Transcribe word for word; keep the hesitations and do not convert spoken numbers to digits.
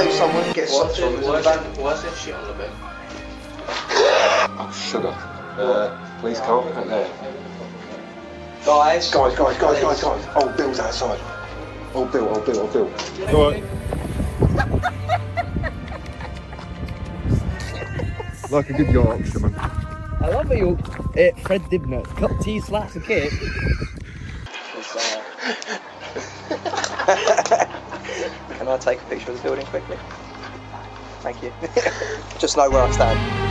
blame someone, get What's something. what's that, what's that shit on the bed? Oh, sugar. Uh, please can't put there. Guys, guys, guys, guys, guys, guys. Old Bill's outside. Old Bill, old Bill, old Bill. Alright. Like a good Yorkshireman. I love how you uh, Fred Dibnah, cup tea, slice of cake. Can I take a picture of the building quickly? Thank you. Just know where I stand.